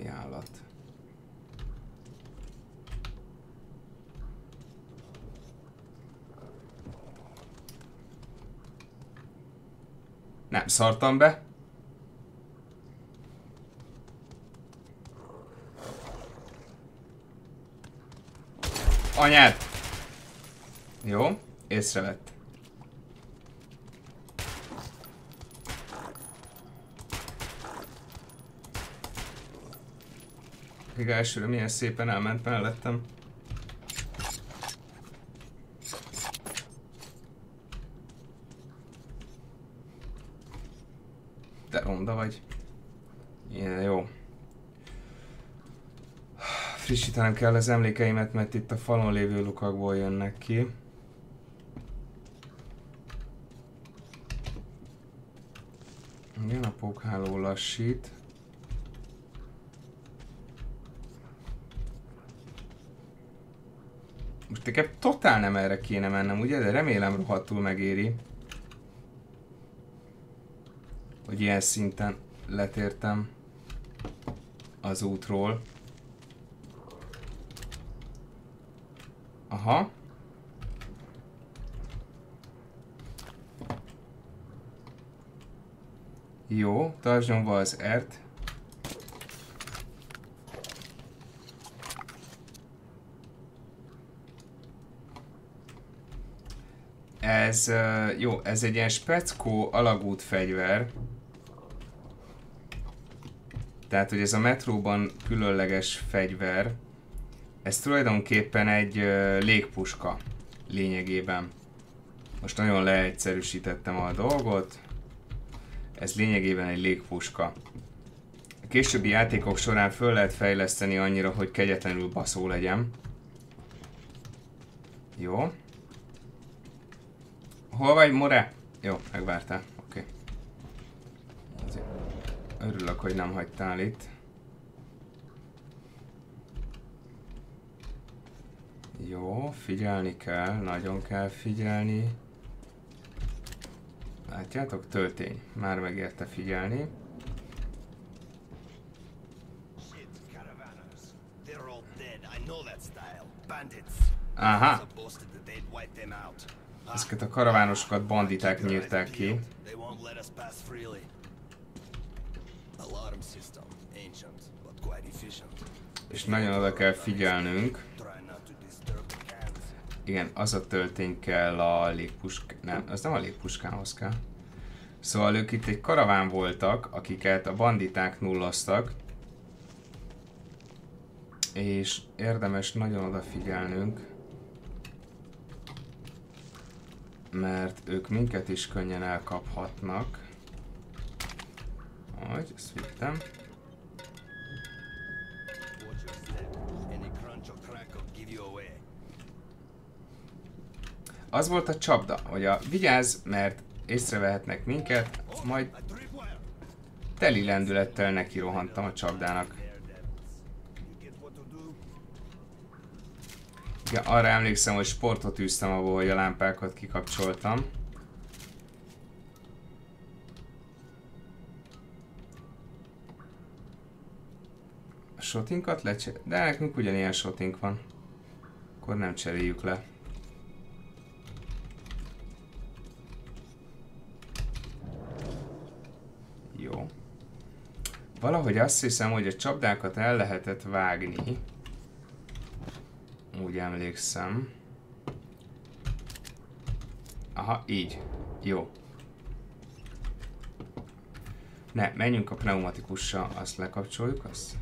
valami állat. Nem, szartam be. Anyád! Jó, észrevett. Még elsőre milyen szépen elment mellettem. Te ronda vagy. Ilyen jó. Frissítenem kell az emlékeimet, mert itt a falon lévő lukakból jönnek ki. Igen, a pókháló lassít. Most nekem totál nem erre kéne mennem, ugye? De remélem rohadtul megéri. Hogy ilyen szinten letértem az útról. Aha. Jó, tartsd nyomva az R-t. Ez, jó, ez egy ilyen speckó alagút fegyver. Tehát, hogy ez a metróban különleges fegyver. Ez tulajdonképpen egy légpuska lényegében. Most nagyon leegyszerűsítettem a dolgot. Ez lényegében egy légpuska. A későbbi játékok során föl lehet fejleszteni annyira, hogy kegyetlenül baszó legyen. Jó. Hol vagy, More? Jó, megvártál. Oké. Örülök, hogy nem hagytál itt. Jó, figyelni kell, nagyon kell figyelni. Látjátok? Töltény. Már megérte figyelni. Aha! Ezeket a karavánosokat banditák nyírták ki. És nagyon oda kell figyelnünk. Igen, az a töltény kell a légpusk... Nem, az nem a légpuskához kell. Szóval ők itt egy karaván voltak, akiket a banditák nulloztak. És érdemes nagyon odafigyelnünk. Mert ők minket is könnyen elkaphatnak. Ahogy, ezt vittem. Az volt a csapda, hogy vigyázz, mert észrevehetnek minket, majd teli lendülettel neki rohantam a csapdának. Ja, arra emlékszem, hogy sportot űztem abból, hogy a lámpákat kikapcsoltam. A shotinkat lecseréljük, de nekünk ugyanilyen shotink van. Akkor nem cseréljük le. Jó. Valahogy azt hiszem, hogy a csapdákat el lehetett vágni. Úgy emlékszem. Aha, így. Jó. Ne, menjünk a pneumatikussal, azt lekapcsoljuk, azt.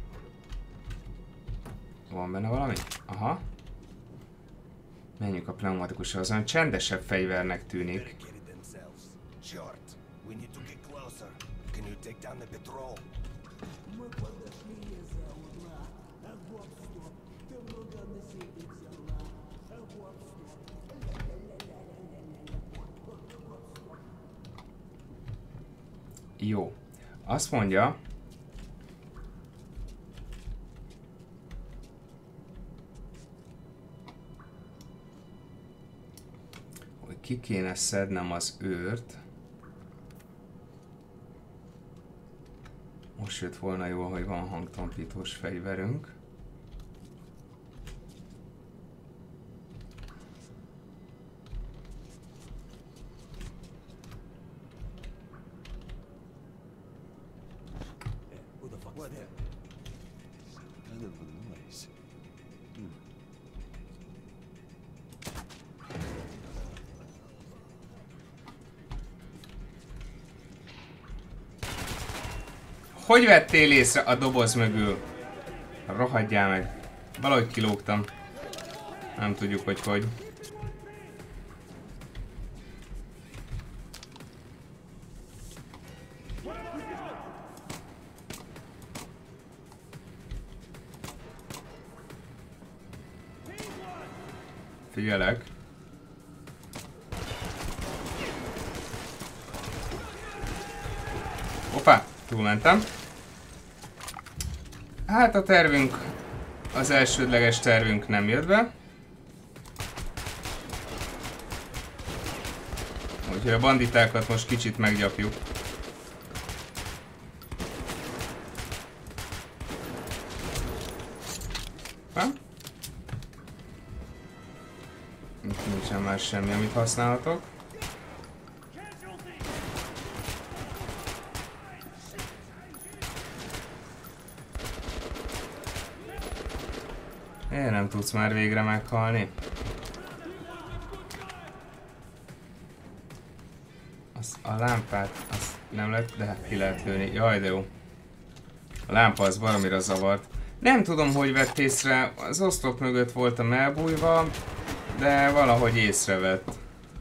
Van benne valami? Aha. Menjünk a pneumatikussal, az olyan csendesebb fegyvernek tűnik. Jó. Azt mondja, hogy ki kéne szednem az őrt. Most jött volna jól, hogy van hangtompítós fegyverünk. Hogy vettél észre a doboz mögül? Rohadjál meg. Valahogy kilógtam. Nem tudjuk, hogy. Figyelek. Hoppá, túlmentem. Hát a tervünk, az elsődleges tervünk nem jött be. Úgyhogy a banditákat most kicsit meggyapjuk. Ha? Itt nincsen már semmi, amit használhatok. Miért nem tudsz már végre meghalni? A lámpát, azt nem lehet, de ki lehet lőni. Jaj, de jó. A lámpa az valamira zavart. Nem tudom, hogy vett észre, az oszlop mögött voltam elbújva, de valahogy észrevett.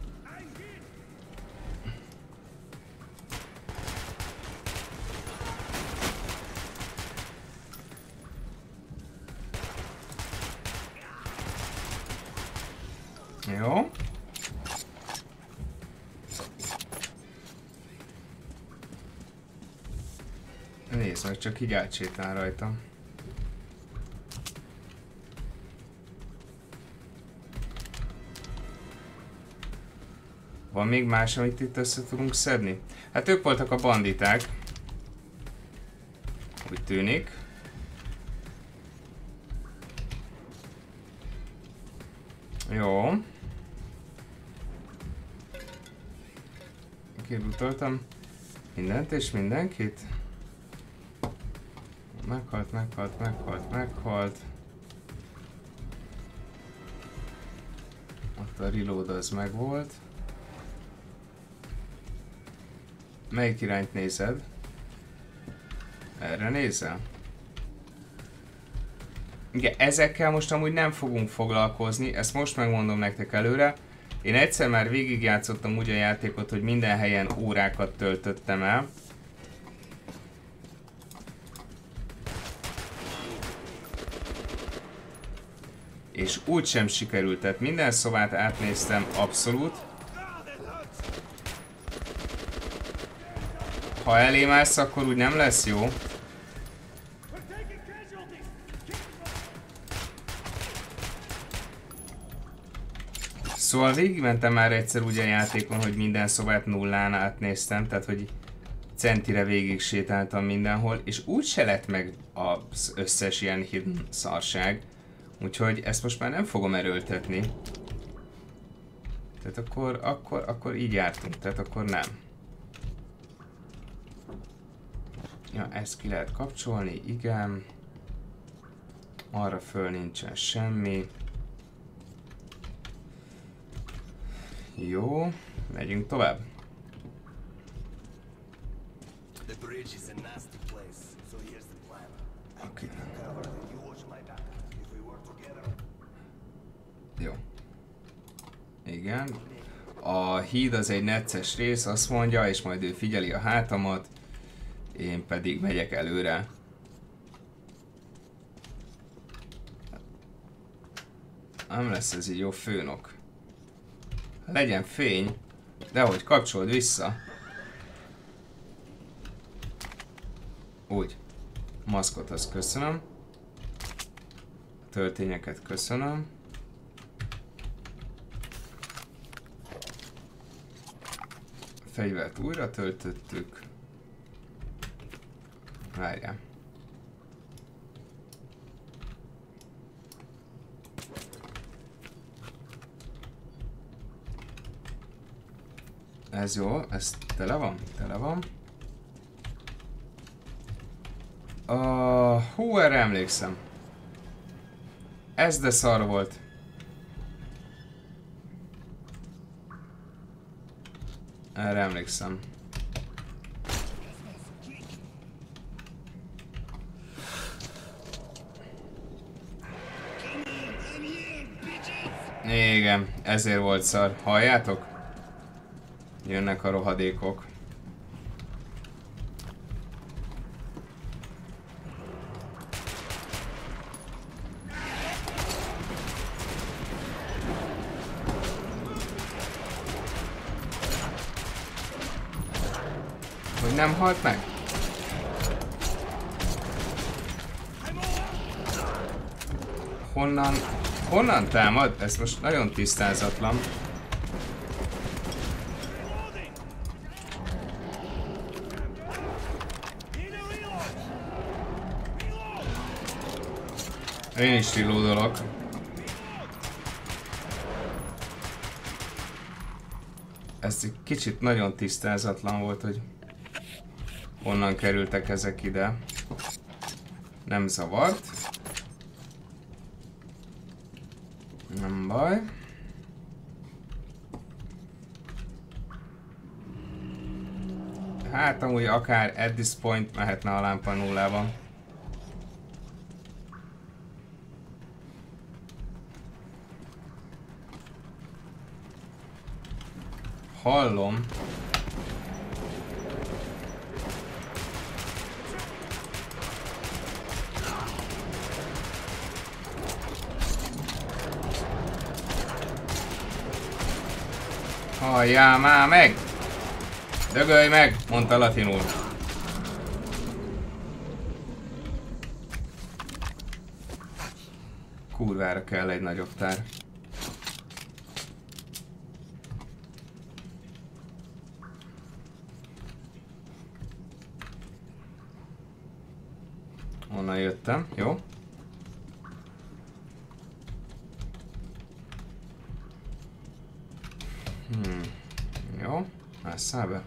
Jó. Nézd meg, csak így átsétál rajta. Van még más, amit itt össze tudunk szedni? Hát ők voltak a banditák. Úgy tűnik. Jó. Kibutoltam mindent és mindenkit. Meghalt. Ott a reload az megvolt. Melyik irányt nézed? Erre nézel? Igen, ezekkel most amúgy nem fogunk foglalkozni, ezt most megmondom nektek előre. Én egyszer már végigjátszottam úgy a játékot, hogy minden helyen órákat töltöttem el. És úgy sem sikerült, tehát minden szobát átnéztem abszolút. Ha elém állsz, akkor úgy nem lesz jó. Szóval végigmentem már egyszer úgy a játékon, hogy minden szobát nullán átnéztem, tehát hogy centire végig sétáltam mindenhol, és úgy se lett meg az összes ilyen hidden szarság. Úgyhogy ezt most már nem fogom erőltetni. Tehát akkor így jártunk, tehát akkor nem. Ja, ezt ki lehet kapcsolni, igen. Arra föl nincsen semmi. Jó, megyünk tovább. Okay. Jó. Igen. A híd az egy necces rész, azt mondja, és majd ő figyeli a hátamat. Én pedig megyek előre. Nem lesz ez így jó, főnök. Legyen fény, de hogy kapcsold vissza. Úgy. Maszkot azt köszönöm. A töltényeket köszönöm. A fegyvert újra töltöttük. Várjál. Ez jó, ez tele van? Tele van. Hú, erre emlékszem. Ez de szar volt. Erre emlékszem. Igen, ezért volt szar. Halljátok? Jönnek a rohadékok. Hogy nem halt meg? Honnan támad? Ez most nagyon tisztázatlan. Én is reloadolok. Ez egy kicsit nagyon tisztázatlan volt, hogy honnan kerültek ezek ide. Nem zavart. Nem baj. Hát amúgy akár at this point mehetne a lámpa nullában. Hallom. Halljál már meg! Dögölj meg! Mondta latinul. Kurvára kell egy nagyobb tár. Onnan jöttem, jó? Jó, másszál be.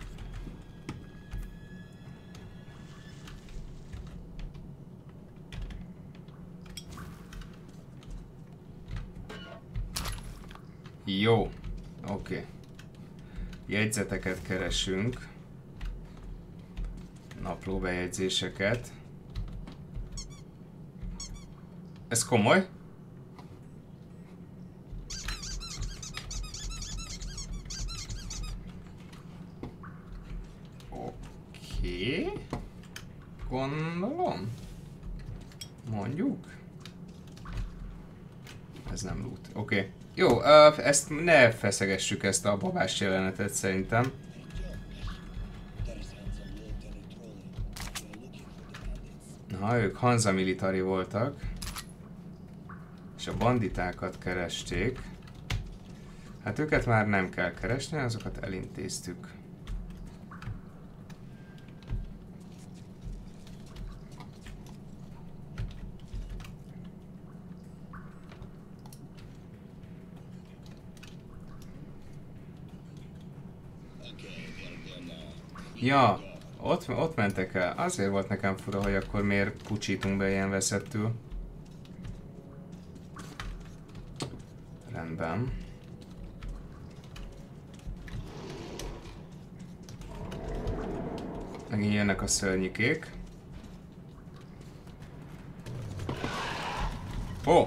Jó, oké. Jegyzeteket keresünk. Naplóbejegyzéseket. Ez komoly? Oké. Gondolom. Mondjuk. Ez nem loot. Oké. Jó, ezt ne feszegessük, ezt a babás jelenetet szerintem. Na, ők Hansa Military voltak. És a banditákat keresték. Hát őket már nem kell keresni, azokat elintéztük. Ja, ott mentek el. Azért volt nekem fura, hogy akkor miért pucsítunk be ilyen veszettül. Rendben. Megint jönnek a szörnyikék. Ó!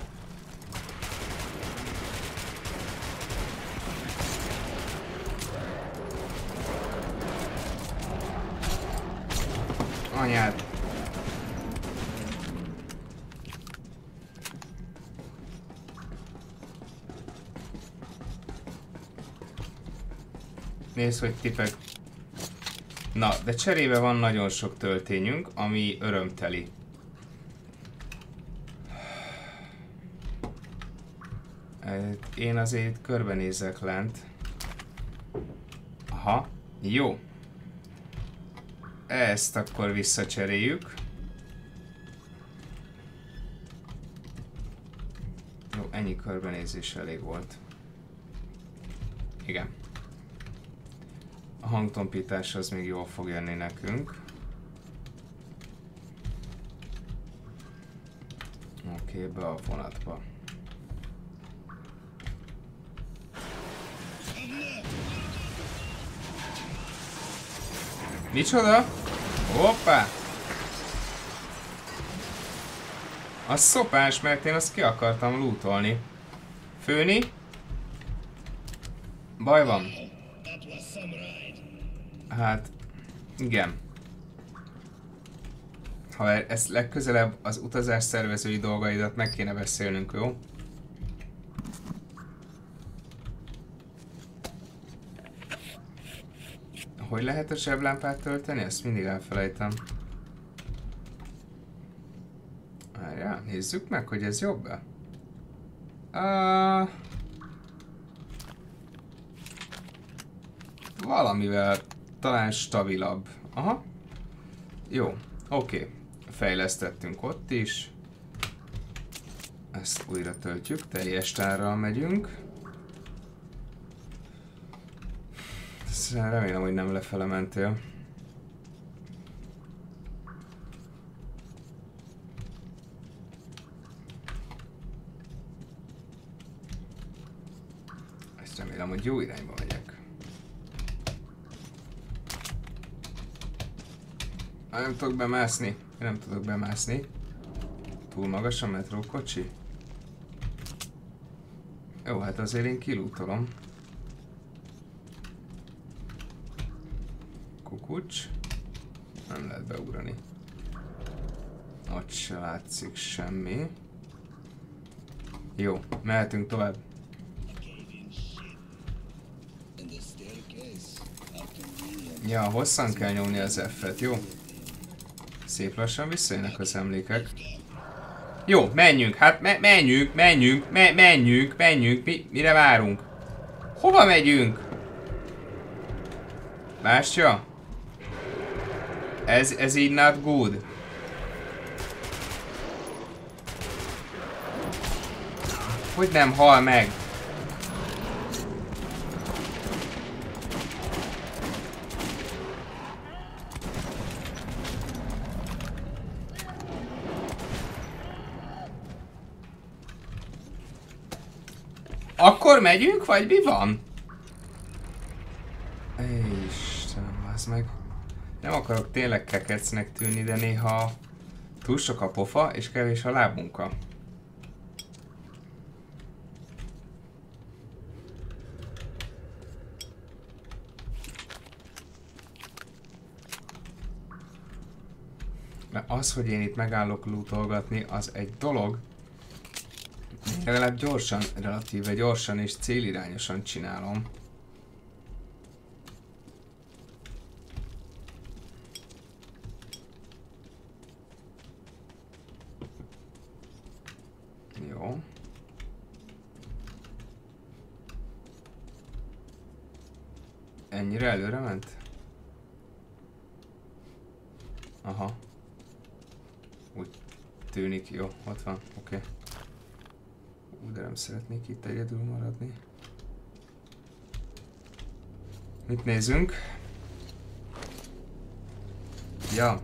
Anyád! Nézd, hogy tipek. Na, de cserébe van nagyon sok töltényünk, ami örömteli. Én azért körbenézek lent. Aha, jó. Ezt akkor visszacseréljük. Jó, ennyi körbenézés elég volt. Igen. A hangtompítás az még jól fog jönni nekünk. Oké, be a vonatba. Micsoda? Hoppá! Az szopás, mert én azt ki akartam lootolni. Főni? Baj van. Hát, igen. Ha ezt legközelebb az utazás szervezői dolgaidat meg kéne beszélnünk, jó? Hogy lehet a zseblámpát tölteni? Ezt mindig elfelejtem. Várjál, nézzük meg, hogy ez jobb-e? Valamivel talán stabilabb. Aha. Jó, oké. Fejlesztettünk ott is. Ezt újra töltjük, teljes tárral megyünk. Remélem, hogy nem lefele mentél. Ezt remélem, hogy jó irányba megyek. Nem tudok bemászni. Nem tudok bemászni. Túl magas a metrókocsi? Jó, hát azért én kilútolom. Kukucs. Nem lehet beugrani. Ott se látszik semmi. Jó, mehetünk tovább. Ja, hosszan kell nyomni az F-et, jó? Szép lassan visszajönnek az emlékek. Jó, menjünk, hát menjünk. Mire várunk? Hova megyünk? Bástya? Ez így not good. Hogy nem hal meg? Akkor megyünk, vagy mi van? Istenem, az meg... Nem akarok tényleg kekecnek tűnni, de néha túl sok a pofa és kevés a lábunka. Mert az, hogy én itt megállok lootolgatni, az egy dolog. Legalább gyorsan, relatíve gyorsan és célirányosan csinálom. Jó. Ennyire előre ment? Aha. Úgy tűnik, jó, ott van, oké. De nem szeretnék itt egyedül maradni. Mit nézünk? Ja.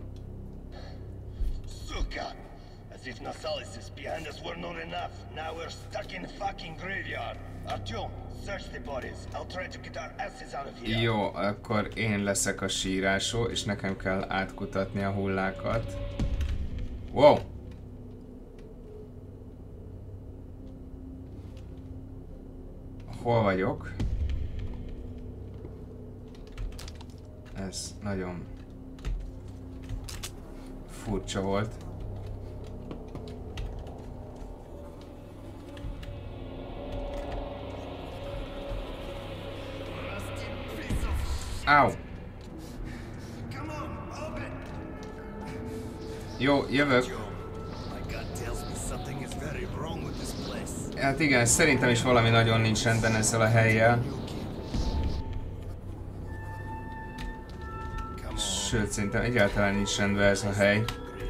Suka! As if Nasalis behind us were not enough. Now we're stuck in a fucking graveyard. Artyom, search the bodies. I'll try to get our asses out of here. Jó, akkor én leszek a sírásó, és nekem kell átkutatni a hullákat. Wow! Hol vagyok? Ez nagyon furcsa volt. Áu! Jó, jövök. Hát igen, szerintem is valami nagyon nincs rendben ezzel a hellyel. Sőt, szerintem egyáltalán nincs rendben ez a hely.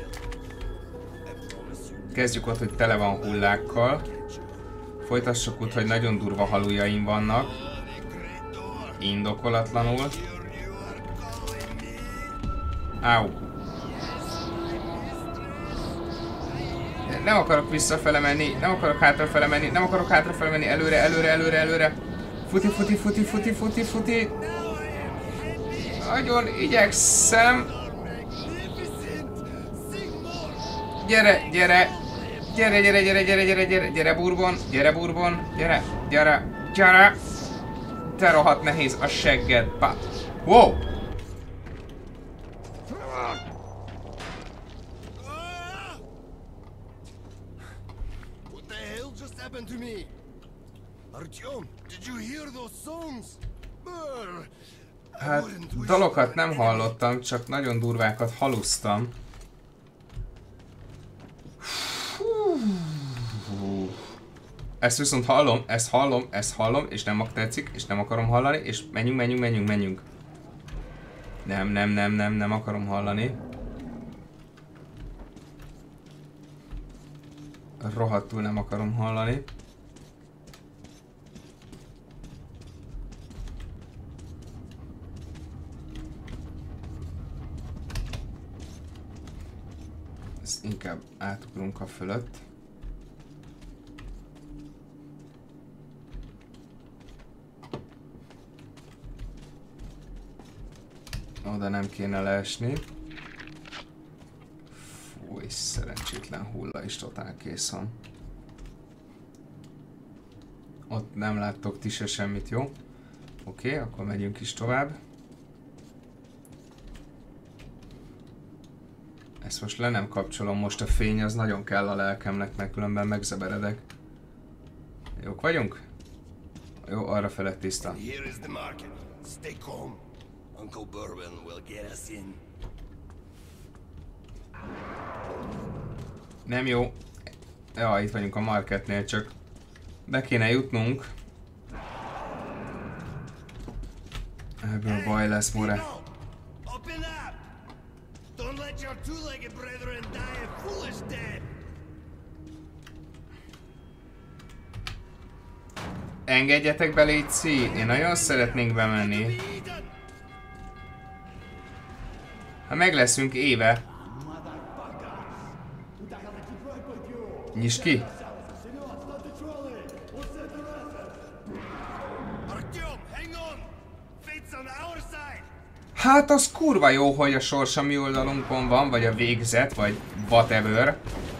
Kezdjük ott, hogy tele van hullákkal. Folytassuk úgy, hogy nagyon durva halujaim vannak. Indokolatlanul. Áú. Nem akarok visszafele menni, nem akarok hátrafele menni, nem akarok hátrafele menni, előre, előre, előre, előre. Futi, futi, futi, futi, futi, futi. Nagyon igyekszem. Gyere, gyere. Gyere, gyere, gyere, gyere, gyere, gyere, gyere, Bourbon, gyere, Bourbon, gyere, gyere, gyere. Te rohadt nehéz a segged, pa. Wow! What the hell just happened to me? Artyom, did you hear those songs? Hát, dalokat nem hallottam, csak nagyon durvákat halusztam. Ezt viszont hallom, ezt hallom, és nem tetszik, és nem akarom hallani, és menjünk, menjünk, menjünk, menjünk. Nem akarom hallani. Rohadtul nem akarom hallani. Ezt inkább átugrunk a fölött. Oda nem kéne leesni. Fúj, szerencsétlen hulla is totál kész van. Ott nem láttok ti se semmit, jó? Oké, akkor megyünk is tovább. Ezt most le nem kapcsolom, most a fény az nagyon kell a lelkemnek, mert különben megzeberedek. Jók vagyunk? Jó, arra felett tiszta. Uncle Bourbon will get us in. Nem jó. Ja, itt vagyunk a marketnél, csak be kéne jutnunk. Ebből baj lesz, more. Open up! Don't let your two-legged brethren die a foolish death. Engedjetek be, légy. Én nagyon szeretnénk bemenni. Ha meg leszünk éve. Nyisd ki! Hát az kurva jó, hogy a sors a mi oldalunkon van, vagy a végzet, vagy whatever.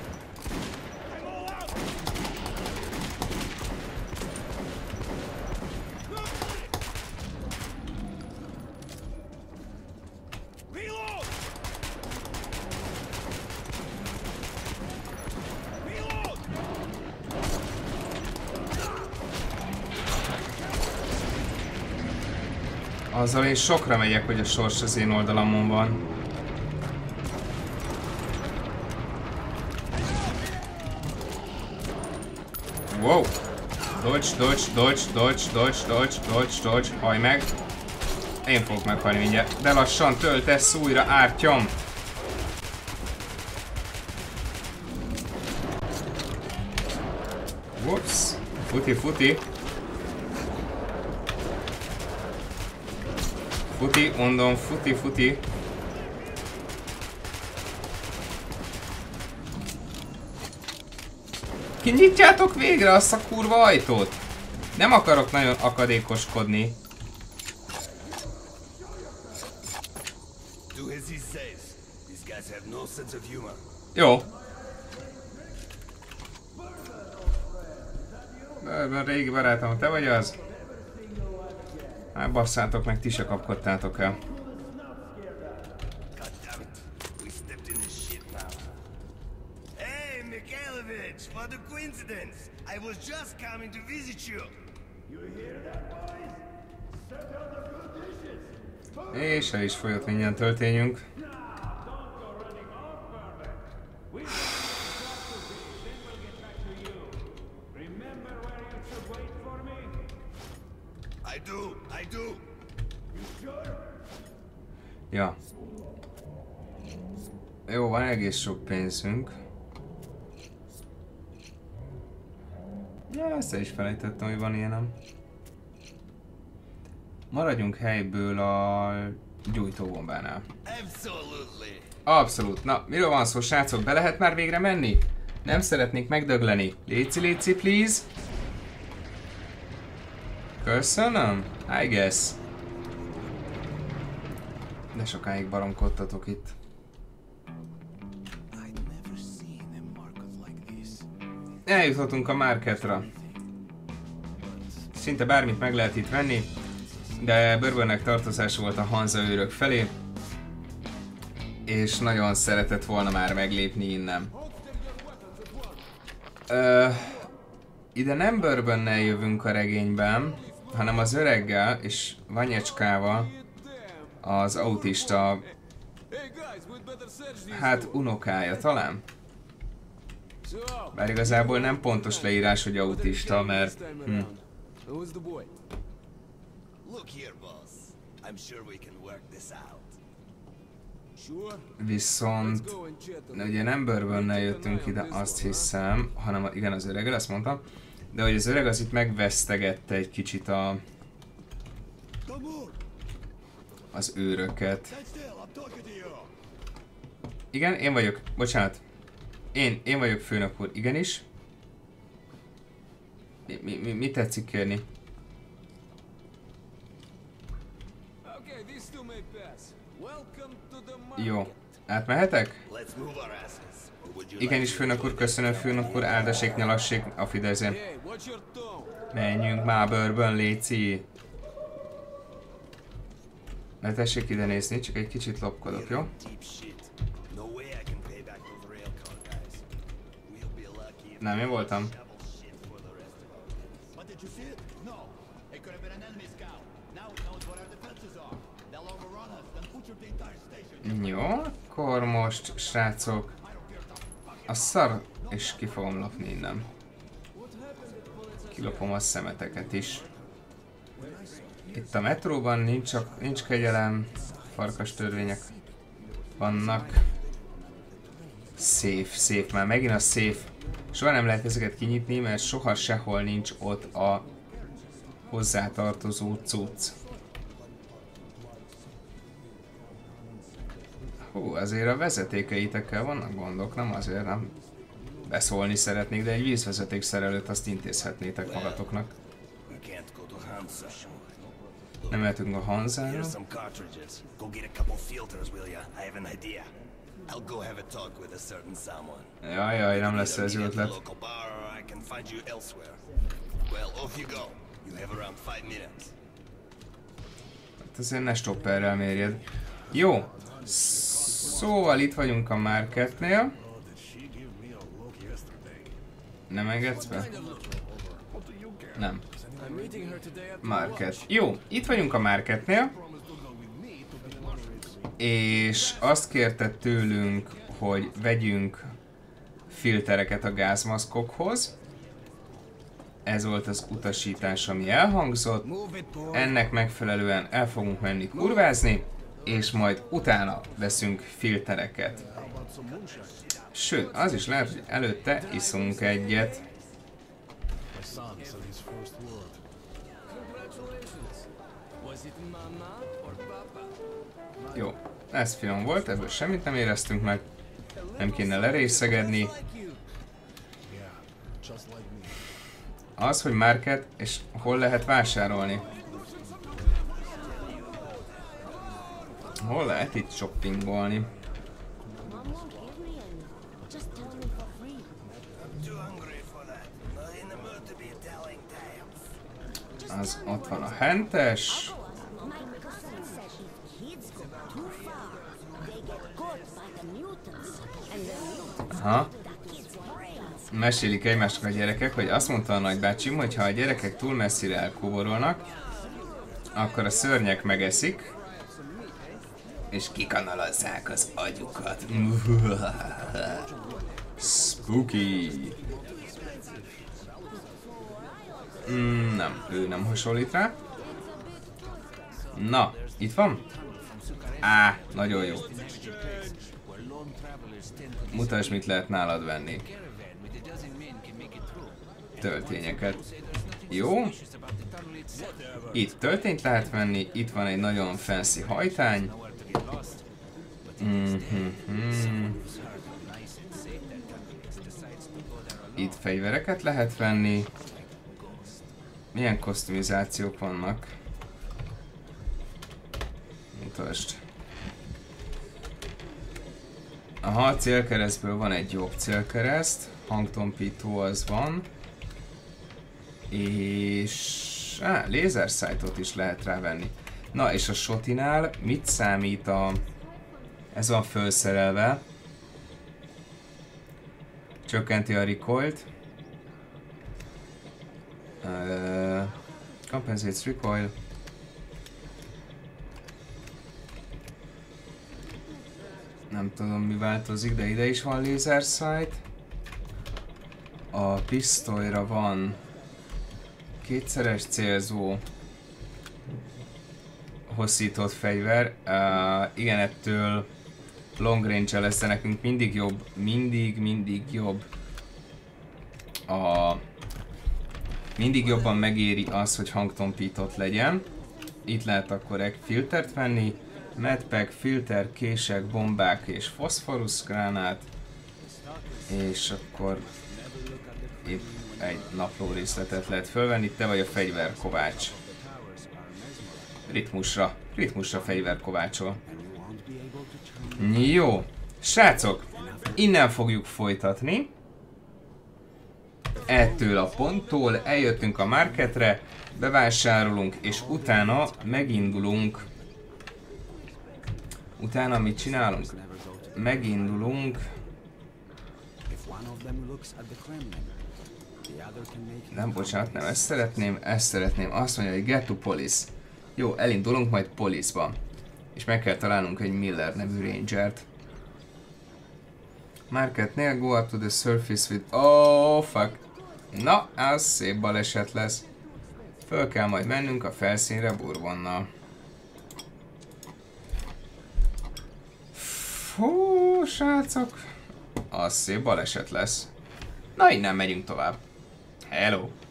Azzal én sokra megyek, hogy a sors az én oldalamon van. Wow! Dodge, dodge, dodge, dodge, dodge, dodge, dodge, dodge, hajj meg! Én fogok meghalni mindjárt, de lassan töltesz újra, Ártyom! Whoops! Futi, futi! Futi, mondom, futi, futi. Kinyitjátok végre azt a kurva ajtót? Nem akarok nagyon akadékoskodni. Jó. Régi barátom, te vagy az? Hát basszátok meg, ti se kapkodtátok el. Hey, Mikhailovich, what a coincidence! I was just coming to visit you. You hear that, boys? Set out the good dishes. És el is folyott mindjárt töltényünk. I do. Ja. Jó, van egész sok pénzünk. Ja, ezt is felejtettem, hogy van ilyenem. Maradjunk helyből a gyújtóbombánál. Abszolút. Na, miről van szó, srácok? Be lehet már végre menni? Nem szeretnék megdögleni. Léci, please. Köszönöm. I guess. De sokáig baromkodtatok itt. Eljuthatunk a marketra. Szinte bármit meg lehet itt venni, de Bourbonnek tartozása volt a Hanza őrök felé, és nagyon szeretett volna már meglépni innen. Ide nem Bourbonnel jövünk a regényben, hanem az öreggel és Vanyecskával, az autista, hát unokája talán. Bár igazából nem pontos leírás, hogy autista, mert... Viszont... ugye nem Bourbonnel jöttünk ide, azt hiszem, hanem igen, az öreggel, azt mondtam. De hogy az öreg az itt megvesztegette egy kicsit az őröket. Igen, én vagyok. Bocsánat. Én vagyok főnök úr. Igenis. Mi tetszik kérni? Jó. Átmehetek? Igenis, főnök úr, köszönöm, főnök úr, áldassék, nyalassék, a Fideszén. Menjünk már, Bourbon, léci. Ne tessék ide nézni, csak egy kicsit lopkodok, jó? Nem, én voltam. Jó, akkor most, srácok, a szar és ki fogom lopni innen. Kilopom a szemeteket is. Itt a metróban nincs kegyelem, farkas törvények vannak. Safe, már megint a safe. Soha nem lehet ezeket kinyitni, mert soha sehol nincs ott a hozzátartozó cucc. Hú, azért a vezetékeitekkel vannak gondok, nem azért nem beszólni szeretnék, de egy vízvezetékszerelőt azt intézhetnétek magatoknak. Nem mehetünk a Hanzára. Jaj, nem lesz ez jó ötlet. Hát azért ne stopperrel mérjed. Jó. Szóval itt vagyunk a marketnél. Nem engedsz be? Nem. Market. Jó, itt vagyunk a marketnél. És azt kérte tőlünk, hogy vegyünk filtereket a gázmaszkokhoz. Ez volt az utasítás, ami elhangzott. Ennek megfelelően el fogunk menni kurvázni, és majd utána veszünk filtereket. Sőt, az is lehet, hogy előtte iszunk egyet. Jó, ez finom volt, ebből semmit nem éreztünk meg. Nem kéne lerészegedni. Az, hogy market, és hol lehet vásárolni. Hol lehet itt shoppingolni? Az ott van a hentes. Aha. Mesélik egymásnak a gyerekek, hogy azt mondta a nagybácsim, hogy ha a gyerekek túl messzire elkóborolnak, akkor a szörnyek megeszik, és kikanalazzák az agyukat. Spooky. Nem, ő nem hasonlít rá. Na, itt van? Á, nagyon jó. Mutasd, mit lehet nálad venni. Töltényeket. Jó. Itt töltényt lehet venni, itt van egy nagyon fancy hajtány. Itt fegyvereket lehet venni. Milyen kosztumizációk vannak? Mutasd. Aha, a célkeresztből van egy jobb célkereszt. Hangtompító az van. És... lézerszájtot is lehet rávenni. Na, és a shotinál mit számít a... Ez van felszerelve. Csökkenti a recoilt. Compensates recoil. Nem tudom, mi változik, de ide is van laser sight. A pisztolyra van kétszeres célzó, hosszított fegyver. Igen, ettől long range-el lesz, de nekünk mindig jobb, mindig jobb. Mindig jobban megéri az, hogy hangtompított legyen. Itt lehet akkor egy filtert venni. Medpack, filter, kések, bombák és foszforusz gránát. És akkor itt egy napló részletet lehet fölvenni. Te vagy a fegyverkovács. Ritmusra fegyverkovácsol. Jó, srácok, innen fogjuk folytatni. Ettől a ponttól eljöttünk a marketre, bevásárolunk, és utána megindulunk. Utána mit csinálunk? Megindulunk. Nem, bocsánat, nem ezt szeretném, Azt mondja, hogy get to police. Jó, elindulunk majd police-ba. És meg kell találnunk egy Miller nevű rangert. Marketnél go up to the surface with... Oh, fuck. Na, az szép baleset lesz. Föl kell majd mennünk a felszínre Bourbonnal. Fú, srácok. Az szép baleset lesz. Na, innen megyünk tovább. Hello!